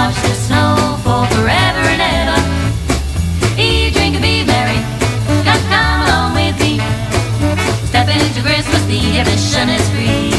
watch the snow fall forever and ever. Eat, drink, and be merry. Come along with me. Step into Christmas, the admission is free.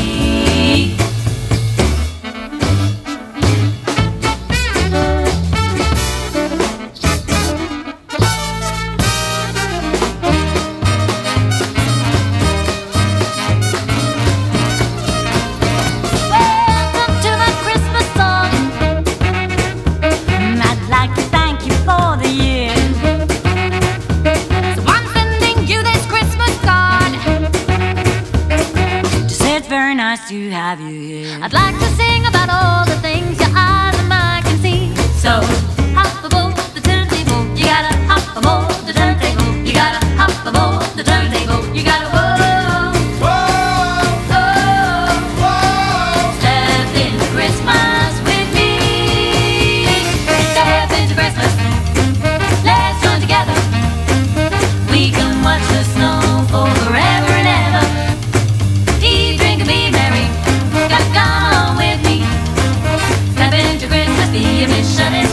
Nice to have you here. I'd like to sing about all the things your eyes and mine can see. So hop aboard the turntable. You gotta hop aboard the turntable. You gotta hop aboard the turntable. You gotta whoa, whoa, whoa, whoa. Step into Christmas with me. Step into Christmas. Let's join together. We can watch the snow fall forever and ever. Eat, drink, and be merry. Come on with me. Step into Christmas, the admission is